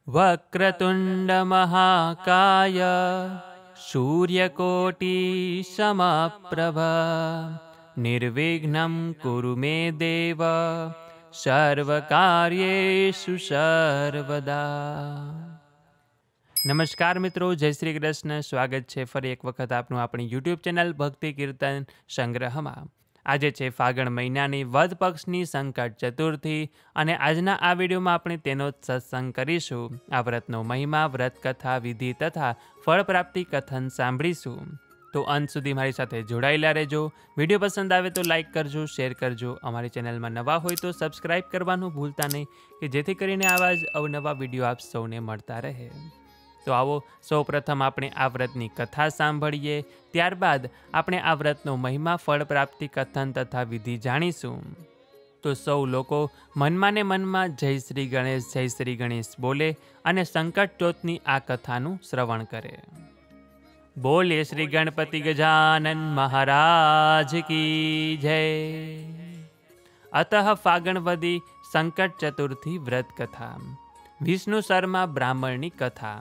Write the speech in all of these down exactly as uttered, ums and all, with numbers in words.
વક્રતુંડ મહાકાય સૂર્યકોટી સમપ્રભ નિર્વિઘ્નમ કુરુ મે દેવ સર્વકાર્યેષુ સર્વદા. નમસ્કાર મિત્રો, જય શ્રી કૃષ્ણ. સ્વાગત છે ફરી એક વખત આપનું આપણી યુટ્યુબ ચેનલ ભક્તિ કીર્તન સંગ્રહમાં. આજે છે ફાગણ મહિનાની વદ પક્ષની સંકટ ચતુર્થી અને આજના આ વિડીયોમાં આપણે તેનો સત્સંગ કરીશું. આ વ્રતનો મહિમા, વ્રત કથા, વિધિ તથા ફળ પ્રાપ્તિ કથન સાંભળીશું. તો અંત સુધી મારી સાથે જોડાયેલા રહેજો. વિડીયો પસંદ આવે તો લાઇક કરજો, શેર કરજો. અમારી ચેનલમાં નવા હોય તો સબસ્ક્રાઈબ કરવાનું ભૂલતા નહીં, કે જેથી કરીને આવા જ અવનવા વિડીયો આપ સૌને મળતા રહે. તો આવો સૌ પ્રથમ આપણે આ વ્રતની કથા સાંભળીએ, ત્યારબાદ આપણે આ વ્રતનો મહિમા, ફળ પ્રાપ્તિ કથન તથા વિધિ જાણીશું. તો સૌ લોકો મનમાં ને મનમાં જય શ્રી ગણેશ, જય શ્રી ગણેશ બોલે અને સંકટ ચોથની આ કથાનું શ્રવણ કરે. બોલે શ્રી ગણપતિ ગજાનન મહારાજ કી જય. અતઃ ફાગણવદી સંકટ ચતુર્થી વ્રત કથા. વિષ્ણુ શર્મા બ્રાહ્મણની કથા.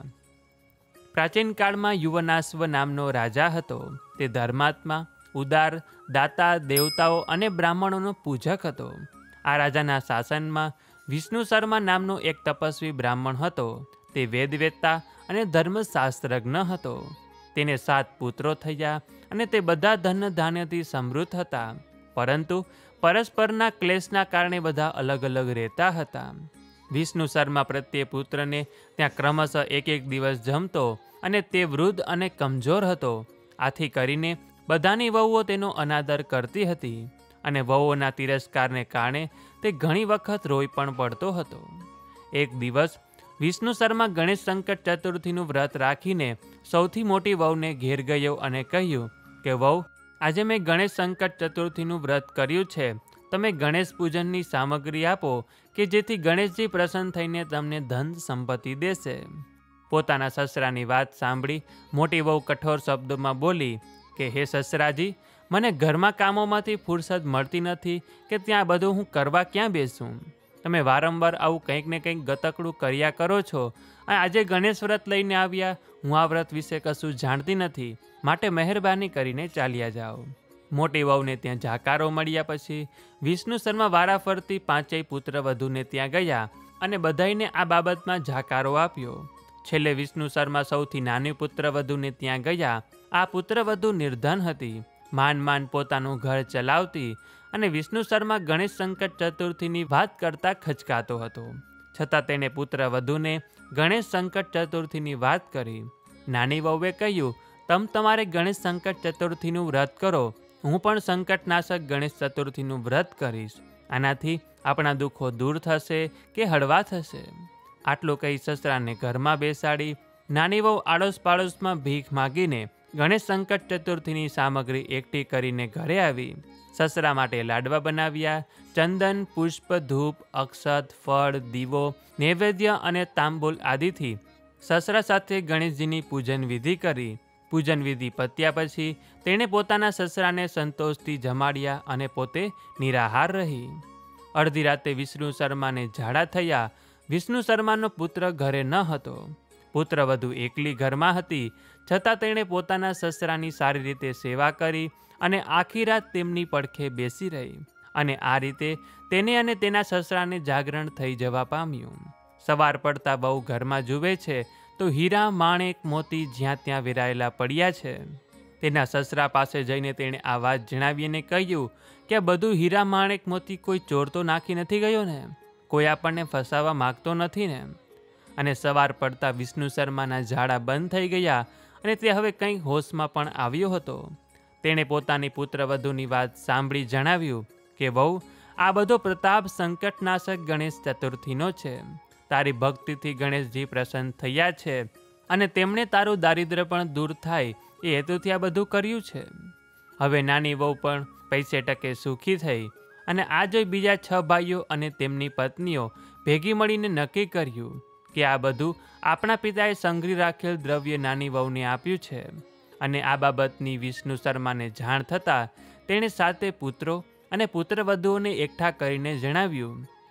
પ્રાચીન કાળમાં યુવનાશ્વ નામનો રાજા હતો. તે ધર્માત્મા, ઉદાર, દાતા, દેવતાઓ અને બ્રાહ્મણોનો પૂજક હતો. આ રાજાના શાસનમાં વિષ્ણુ શર્મા નામનો એક તપસ્વી બ્રાહ્મણ હતો. તે વેદવેત્તા અને ધર્મશાસ્ત્રજ્ઞ હતો. તેને સાત પુત્રો થયા અને તે બધા ધન ધાન્યથી સમૃદ્ધ હતા. પરંતુ પરસ્પરના ક્લેશના કારણે બધા અલગ અલગ રહેતા હતા. વિષ્ણુ શર્મા પ્રત્યે પુત્રને ત્યાં ક્રમશઃ એક એક દિવસ જમતો અને તે વૃદ્ધ અને કમજોર હતો. આથી કરીને બધાની વહુઓ તેનો અનાદર કરતી હતી અને વહુઓના તિરસ્કારને કારણે તે ઘણી વખત રોઈ પણ પડતો હતો. એક દિવસ વિષ્ણુ શર્મા ગણેશ સંકટ ચતુર્થીનું વ્રત રાખીને સૌથી મોટી વહુને ઘેર ગયો અને કહ્યું કે વહુ, આજે મેં ગણેશ સંકટ ચતુર્થીનું વ્રત કર્યું છે. તમે ગણેશ પૂજનની સામગ્રી આપો કે જેથી ગણેશજી પ્રસન્ન થઈને તમને ધન સંપત્તિ દેશે. પોતાના સસરાની વાત સાંભળી મોટી વહુ કઠોર શબ્દોમાં બોલી કે હે સસરાજી, મને ઘરમાં કામોમાંથી ફુરસદ મળતી નથી કે ત્યાં બધું હું કરવા ક્યાં બેસું. તમે વારંવાર આવું કંઈક ને કંઈક ગતકડું કર્યા કરો છો અને આજે ગણેશ વ્રત લઈને આવ્યા. હું આ વ્રત વિશે કશું જાણતી નથી, માટે મહેરબાની કરીને ચાલ્યા જાઓ. મોટી વહુને ત્યાં જાકારો મળ્યા પછી વિષ્ણુ શર્મા વારાફરતી પાંચેય પુત્ર વધુને ત્યાં ગયા અને બધાઈને આ બાબતમાં જાકારો આપ્યો. છેલ્લે વિષ્ણુ શર્મા સૌથી નાની પુત્ર વધુને ત્યાં ગયા. આ પુત્ર વધુ નિર્ધન હતી, માન માન પોતાનું ઘર ચલાવતી અને વિષ્ણુ શર્મા ગણેશ સંકટ ચતુર્થીની વાત કરતા ખચકાતો હતો. છતાં તેણે પુત્ર વધુને ગણેશ સંકટ ચતુર્થીની વાત કરી. નાની વહુએ કહ્યું, તમ તમારે ગણેશ સંકટ ચતુર્થીનું વ્રત કરો, હું પણ સંકટનાશક ગણેશ ચતુર્થીનું વ્રત કરીશ. આનાથી આપણા દુઃખો દૂર થશે કે હળવા થશે. આટલું કહી સસરાને ઘરમાં બેસાડી નાની વહુ આડોશ પાડોશમાં ભીખ માગીને ગણેશ સંકટ ચતુર્થીની સામગ્રી એકઠી કરીને ઘરે આવી. સસરા માટે લાડવા બનાવ્યા. ચંદન, પુષ્પ, ધૂપ, અક્ષત, ફળ, દીવો, નૈવેદ્ય અને તાંબૂલ આદિથી સસરા સાથે ગણેશજીની પૂજન વિધિ કરી. પૂજન વિધિ પત્યા પછી તેણે પોતાના સસરાને સંતોષથી જમાડ્યા અને પોતે નિરાહાર રહી. અડધી રાતે વિષ્ણુ શર્માને ઝાડા થયા. વિષ્ણુ શર્માનો પુત્ર ઘરે ન હતો. પુત્ર વધુ એકલી ઘરમાં હતી, છતાં તેણે પોતાના સસરાની સારી રીતે સેવા કરી અને આખી રાત તેમની પડખે બેસી રહી. અને આ રીતે તેને અને તેના સસરાને જાગરણ થઈ જવા પામ્યું. સવાર પડતા બહુ ઘરમાં જુએ છે તો હીરા, માણેક, મોતી જ્યાં ત્યાં વેરાયેલા પડ્યા છે. તેના સસરા પાસે જઈને તેણે આ વાત જણાવીને કહ્યું કે આ બધું હીરા, માણેક, મોતી કોઈ ચોર તો નાખી નથી ગયો ને? કોઈ આપણને ફસાવા માગતો નથી ને? અને સવાર પડતા વિષ્ણુ શર્માના ઝાડા બંધ થઈ ગયા અને તે હવે કંઈક હોશમાં પણ આવ્યો હતો. તેણે પોતાની પુત્ર વધુની વાત સાંભળી જણાવ્યું કે વહુ, આ બધો પ્રતાપ સંકટનાશક ગણેશ ચતુર્થીનો છે. તારી ભક્તિથી ગણેશજી પ્રસન્ન થયા છે અને તેમણે તારું દારિદ્ર્ય પણ દૂર થાય એ હેતુથી આ બધું કર્યું છે. હવે નાની વહુ પણ પૈસે ટકે સુખી થઈ અને આ જોઈ બીજા છ ભાઈઓ અને તેમની પત્નીઓ ભેગી મળીને નક્કી કર્યું કે આ બધું આપણા પિતાએ સંગ્રહી રાખેલ દ્રવ્ય નાની વહુને આપ્યું છે. અને આ બાબતની વિષ્ણુ શર્માને જાણ થતાં તેણે સાતે પુત્રો અને પુત્રવધુઓને એકઠા કરીને જણાવ્યું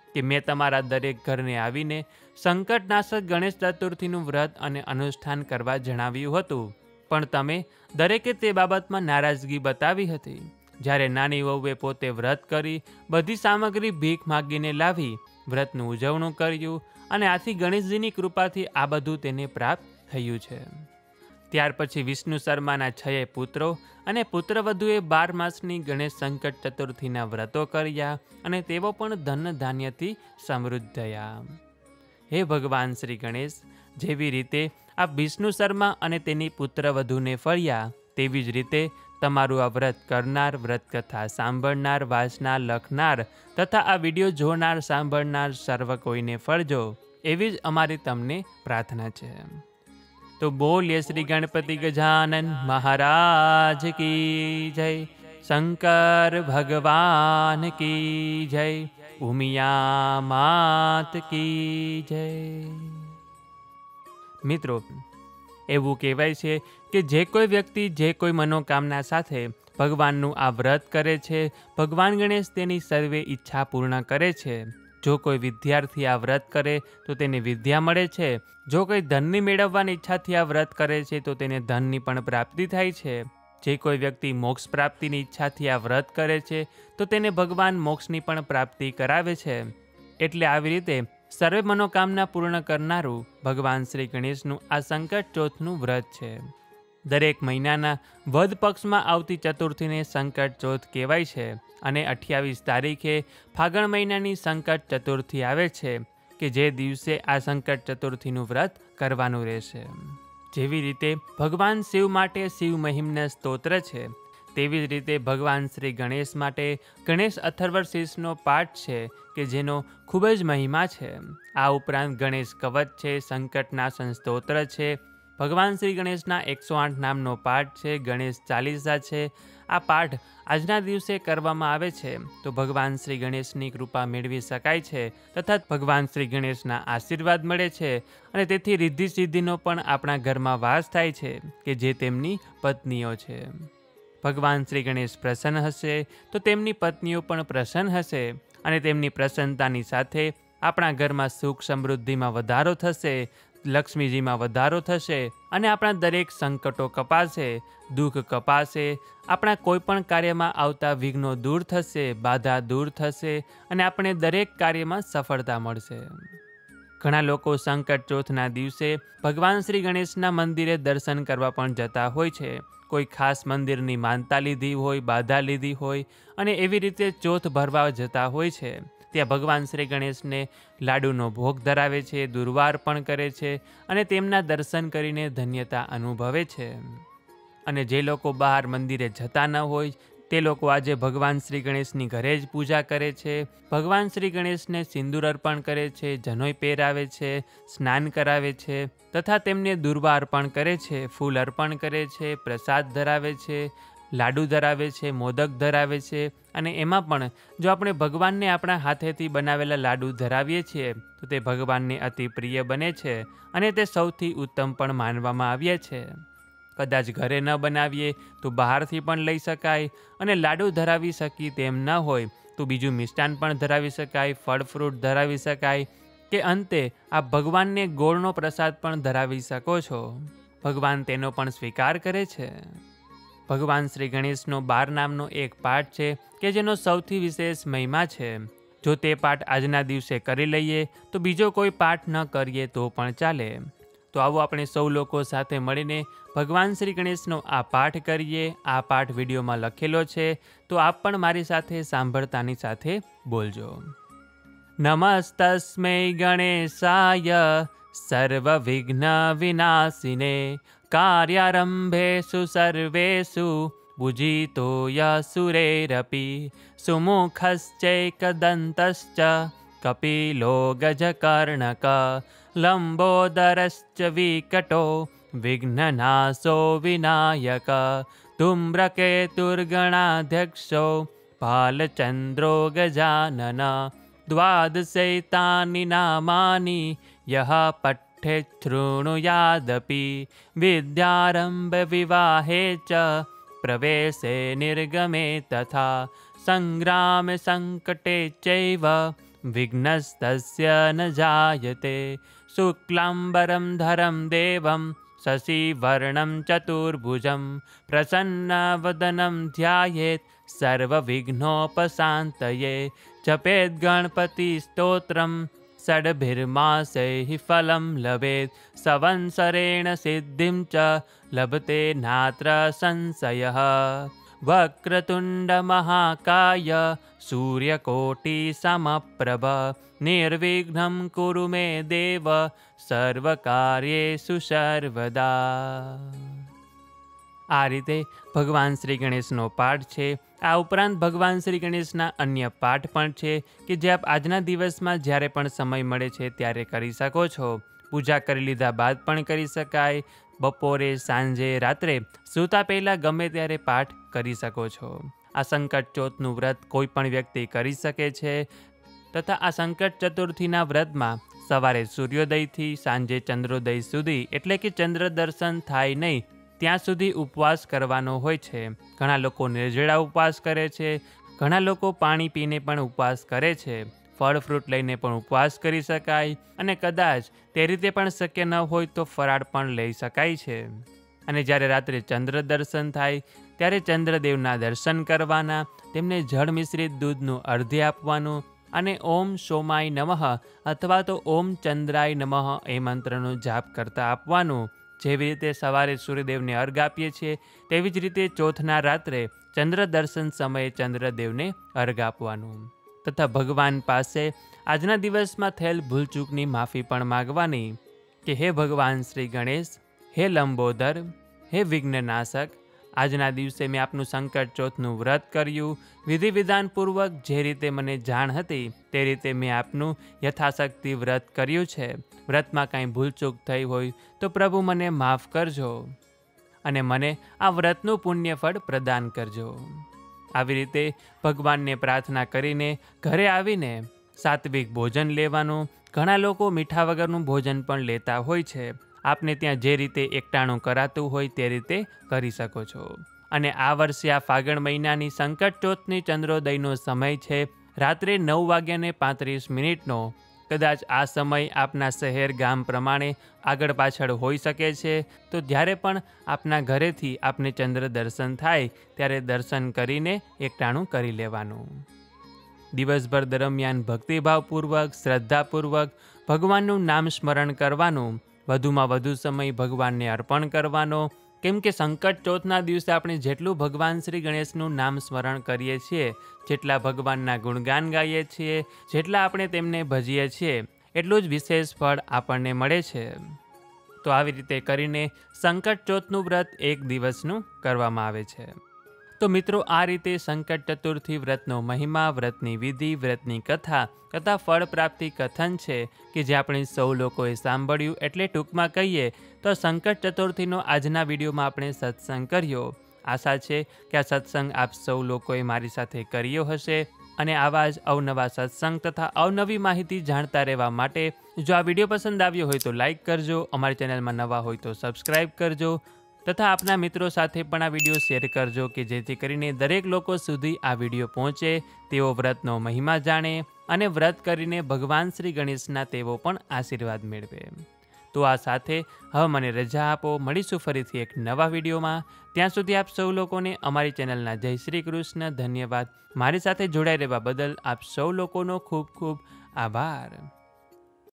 કે મેં તમારા દરેક ઘરને આવીને સંકટનાશક ગણેશ ચતુર્થીનું વ્રત અને અનુષ્ઠાન કરવા જણાવ્યું હતું, પણ તમે દરેકે તે બાબતમાં નારાજગી બતાવી હતી. જ્યારે નાની વહુએ પોતે વ્રત કરી બધી સામગ્રી ભીખ માગીને લાવી વ્રતનું ઉજવણું કર્યું અને આથી ગણેશજીની કૃપાથી આ બધું તેને પ્રાપ્ત થયું છે. ત્યાર પછી વિષ્ણુ શર્માના છએ પુત્રો અને પુત્રવધુએ બાર માસની ગણેશ સંકટ ચતુર્થીના વ્રતો કર્યા અને તેઓ પણ ધન ધાન્યથી સમૃદ્ધ થયા. હે ભગવાન શ્રી ગણેશ, જેવી રીતે આપ વિષ્ણુ શર્મા અને તેની પુત્રવધુને ફળ્યા, તેવી જ રીતે તમારું આ વ્રત કરનાર, વ્રત કથા સાંભળનાર, વાંચનાર, લખનાર તથા આ વિડીયો જોનાર, સાંભળનાર સર્વ કોઈને ફળજો, એવી જ અમારી તમને પ્રાર્થના છે. તો બોલીએ શ્રી ગણપતિ ગજાનન મહારાજ કી જય, શંકર ભગવાન કી જય, ઉમિયા માત કી જય. મિત્રો, એવું કહેવાય છે કે જે કોઈ વ્યક્તિ જે કોઈ મનોકામના સાથે ભગવાનનું આ વ્રત કરે છે, ભગવાન ગણેશ તેની સર્વે ઈચ્છા પૂર્ણ કરે છે. જો કોઈ વિદ્યાર્થી આ વ્રત કરે તો તેને વિદ્યા મળે છે. જો કોઈ ધનની મેળવવાની ઈચ્છાથી આ વ્રત કરે છે તો તેને ધનની પણ પ્રાપ્તિ થાય છે. જે કોઈ વ્યક્તિ મોક્ષ પ્રાપ્તિની ઈચ્છાથી આ વ્રત કરે છે તો તેને ભગવાન મોક્ષની પણ પ્રાપ્તિ કરાવે છે. એટલે આવી રીતે સર્વે મનોકામના પૂર્ણ કરનારું ભગવાન શ્રી ગણેશનું આ સંકટ ચોથનું વ્રત છે. દરેક મહિનાના વદ પક્ષમાં આવતી ચતુર્થીને સંકટ ચોથ કહેવાય છે અને અઠ્યાવીસ તારીખે ફાગણ મહિનાની સંકટ ચતુર્થી આવે છે કે જે દિવસે આ સંકટ ચતુર્થીનું વ્રત કરવાનું રહેશે. જેવી રીતે ભગવાન શિવ માટે શિવ મહિમ્ન સ્તોત્ર છે, તેવી જ રીતે ભગવાન શ્રી ગણેશ માટે ગણેશ અથર્વશીર્ષનો પાઠ છે કે જેનો ખૂબ જ મહિમા છે. આ ઉપરાંત ગણેશ કવચ છે, સંકટનાશન સ્તોત્ર છે, ભગવાન શ્રી ગણેશના એકસો આઠ નામનો પાઠ છે, ગણેશ ચાલીસા છે. આ પાઠ આજના દિવસે કરવામાં આવે છે તો ભગવાન શ્રી ગણેશની કૃપા મેળવી શકાય છે તથા ભગવાન શ્રી ગણેશના આશીર્વાદ મળે છે અને તેથી રિદ્ધિ સિદ્ધિનો પણ આપણા ઘરમાં વાસ થાય છે કે જે તેમની પત્નીઓ છે. ભગવાન શ્રી ગણેશ પ્રસન્ન હશે તો તેમની પત્નીઓ પણ પ્રસન્ન હશે અને તેમની પ્રસન્નતાની સાથે આપણા ઘરમાં સુખ સમૃદ્ધિમાં વધારો થશે, લક્ષ્મીજીમાં વધારો થશે અને આપણા દરેક સંકટો કપાશે, દુઃખ કપાશે, આપણા કોઈ પણ કાર્યમાં આવતા વિઘ્નો દૂર થશે, બાધા દૂર થશે અને આપણે દરેક કાર્યમાં સફળતા મળશે. ઘણા લોકો સંકટ ચોથના દિવસે ભગવાન શ્રી ગણેશના મંદિરે દર્શન કરવા પણ જતા હોય છે. કોઈ ખાસ મંદિરની માનતા લીધી હોય, બાધા લીધી હોય અને એવી રીતે ચોથ ભરવા જતા હોય છે. ત્યાં ભગવાન શ્રી ગણેશને લાડુનો ભોગ ધરાવે છે, દુર્વાર પણ કરે છે અને તેમના દર્શન કરીને ધન્યતા અનુભવે છે. અને જે લોકો બહાર મંદિરે જતા ન હોય તે લોકો આજે ભગવાન શ્રી ગણેશની ઘરે જ પૂજા કરે છે. ભગવાન શ્રી ગણેશને સિંદૂર અર્પણ કરે છે, જનોઈ પહેરાવે છે, સ્નાન કરાવે છે તથા તેમને દુર્વા અર્પણ કરે છે, ફૂલ અર્પણ કરે છે, પ્રસાદ ધરાવે છે, લાડુ ધરાવે છે, મોદક ધરાવે છે અને એમાં પણ જો આપણે ભગવાનને આપણા હાથેથી બનાવેલા લાડુ ધરાવીએ છીએ તો તે ભગવાનને અતિ પ્રિય બને છે અને તે સૌથી ઉત્તમ પણ માનવામાં આવ્યા છે. કદાચ ઘરે ન બનાવીએ તો બહારથી પણ લઈ શકાય અને લાડુ ધરાવી શકી તેમ ન હોય તો બીજું મિષ્ટાન પણ ધરાવી શકાય, ફળ ફ્રૂટ ધરાવી શકાય કે અંતે આપ ભગવાનને ગોળનો પ્રસાદ પણ ધરાવી શકો છો. ભગવાન તેનો પણ સ્વીકાર કરે છે. ભગવાન શ્રી ગણેશનો બાર નામનો એક પાઠ છે કે જેનો સૌથી વિશેષ મહિમા છે. જો તે પાઠ આજના દિવસે કરી લઈએ તો બીજો કોઈ પાઠ ન કરીએ તો પણ ચાલે. તો આવો આપણે સૌ લોકો સાથે મળીને ભગવાન શ્રી ગણેશનો આ પાઠ કરીએ. આ પાઠ વિડીયોમાં લખેલો છે તો આપ પણ મારી સાથે સાંભળતાની સાથે બોલજો. નમસ્તસ્મૈ ગણેશાય સર્વ વિઘ્ન વિનાશિને કાર્યારંભેષુ સર્વેષુ પૂજિતો યસુરેરપી સુમુખશ્ચૈકદંતશ્ચ કપિલો ગજકર્ણક લંબોદરશ્ચ વિકટો વિઘ્નનાશો વિનાયક ધૂમ્રકેતુર્ગણાધ્યક્ષો ભાલચંદ્રો ગજાનન દ્વાદશૈતાની નામાની યહ પઠ્ઠે શૃણુયાદપી વિદ્યારંભ વિવાહે ચ પ્રવેશે નિર્ગમે તથા સંગ્રામે સંકટે ચૈવ વિઘ્નસ્તસ્ય ન જાયતે. શુક્લાંબરમ ધરમ દેવમ શશિવર્ણમ ચતુર્ભુજમ પ્રસન્નવદનમ ધ્યાયેત સર્વવિઘ્નોપશાંતયે. જપેદ ગણપતિ સ્તોત્રમ ષડભિર્માસૈઃ ફલમ લભેત. સંવત્સરેણ સિદ્ધિમ ચ લભતે નાત્ર સંશયઃ. વક્રતુંડ મહાકાય સૂર્યકોટિ સમપ્રભ. નિર્વિઘ્નમ કુરુ મે દેવ સર્વકાર્યેષુ સર્વદા. આ રીતે ભગવાન શ્રી ગણેશનો પાઠ છે. આ ઉપરાંત ભગવાન શ્રી ગણેશના અન્ય પાઠ પણ છે કે જે આપ આજના દિવસમાં જ્યારે પણ સમય મળે છે ત્યારે કરી શકો છો. પૂજા કરી લીધા બાદ પણ કરી શકાય. બપોરે, સાંજે, રાત્રે સૂતા પહેલાં ગમે ત્યારે પાઠ કરી શકો છો. આ સંકટ ચોથનું વ્રત કોઈ પણ વ્યક્તિ કરી શકે છે તથા આ સંકટ ચતુર્થીના વ્રતમાં સવારે સૂર્યોદયથી સાંજે ચંદ્રોદય સુધી એટલે કે ચંદ્ર દર્શન થાય નહીં ત્યાં સુધી ઉપવાસ કરવાનો હોય છે. ઘણા લોકો નિર્જળા ઉપવાસ કરે છે, ઘણા લોકો પાણી પીને પણ ઉપવાસ કરે છે. ફળ ફ્રૂટ લઈને પણ ઉપવાસ કરી શકાય અને કદાચ તે રીતે પણ શક્ય ન હોય તો ફરાળ પણ લઈ શકાય છે. અને જ્યારે રાત્રે ચંદ્ર દર્શન થાય ત્યારે ચંદ્રદેવના દર્શન કરવાના, તેમને જળ મિશ્રિત દૂધનું અર્ધ્ય આપવાનું અને ઓમ સોમાય નમઃ અથવા તો ઓમ ચંદ્રાય નમઃ એ મંત્રનો જાપ કરતા આપવાનું. જેવી રીતે સવારે સૂર્યદેવને અર્ઘ આપીએ છીએ તેવી જ રીતે ચોથના રાત્રે ચંદ્ર દર્શન સમયે ચંદ્રદેવને અર્ઘ આપવાનું તથા ભગવાન પાસે આજના દિવસમાં થયેલ ભૂલચૂકની માફી પણ માગવાની કે હે ભગવાન શ્રી ગણેશ, હે લંબોદર, હે વિઘ્નનાશક, આજના દિવસે મેં આપનું સંકટ ચોથનું વ્રત કર્યું. વિધિ વિધાનપૂર્વક જે રીતે મને જાણ હતી તે રીતે મેં આપનું યથાશક્તિ વ્રત કર્યું છે. વ્રતમાં કાંઈ ભૂલચૂક થઈ હોય તો પ્રભુ મને માફ કરજો અને મને આ વ્રતનું પુણ્યફળ પ્રદાન કરજો. આવી રીતે ભગવાનને પ્રાર્થના કરીને ઘરે આવીને સાત્વિક ભોજન લેવાનું. ઘણા લોકો મીઠા વગરનું ભોજન પણ લેતા હોય છે. આપને ત્યાં જે રીતે એકટાણું કરાતું હોય તે રીતે કરી શકો છો. અને આ વર્ષે આ ફાગણ મહિનાની સંકટ ચોથની ચંદ્રોદયનો સમય છે રાત્રે નવ વાગ્યાને પાંત્રીસ મિનિટનો. કદાચ આ સમય આપના શહેર ગામ પ્રમાણે આગળ પાછળ હોઈ શકે છે. તો જ્યારે પણ આપના ઘરેથી આપને ચંદ્ર દર્શન થાય ત્યારે દર્શન કરીને એકટાણું કરી લેવાનું. દિવસભર દરમિયાન ભક્તિભાવપૂર્વક, શ્રદ્ધાપૂર્વક ભગવાનનું નામ સ્મરણ કરવાનું. વધુમાં વધુ સમય ભગવાનને અર્પણ કરવાનો. કેમ કે સંકટ ચોથના દિવસે આપણે જેટલું ભગવાન શ્રી ગણેશનું નામ સ્મરણ કરીએ છીએ, જેટલા ભગવાનના ગુણગાન ગાઈએ છીએ, જેટલા આપણે તેમને ભજીએ છીએ એટલું જ વિશેષ ફળ આપણને મળે છે. તો આવી રીતે કરીને સંકટ ચોથનું વ્રત એક દિવસનું કરવામાં આવે છે. તો મિત્રો, આ રીતે સંકટ ચતુર્થી વ્રતનો મહિમા, વ્રતની વિધિ, વ્રતની કથા તથા ફળ પ્રાપ્તિ કથન છે કે જે આપણે સૌ લોકોએ સાંભળ્યું. એટલે ટૂંકમાં કહીએ તો સંકટ ચતુર્થીનો આજના વિડીયોમાં આપણે સત્સંગ કર્યો. આશા છે કે આ સત્સંગ આપ સૌ લોકોએ મારી સાથે કર્યો હશે અને આવા જ અવનવા સત્સંગ તથા અવનવી માહિતી જાણતા રહેવા માટે જો આ વિડીયો પસંદ આવ્યો હોય તો લાઈક કરજો, અમારી ચેનલમાં નવા હોય તો સબસ્ક્રાઈબ કરજો તથા આપના મિત્રો સાથે પણ આ વિડીયો શેર કરજો કે જેથી કરીને દરેક લોકો સુધી આ વિડીયો પહોંચે, તેઓ વ્રતનો મહિમા જાણે અને વ્રત કરીને ભગવાન શ્રી ગણેશના તેઓ પણ આશીર્વાદ મેળવે. તો આ સાથે હવે મને રજા આપો. મળીશું ફરીથી એક નવા વિડીયોમાં. ત્યાં સુધી આપ સૌ લોકોને અમારી ચેનલના જય શ્રી કૃષ્ણ. ધન્યવાદ. મારી સાથે જોડાઈ રહેવા બદલ આપ સૌ લોકોનો ખૂબ ખૂબ આભાર.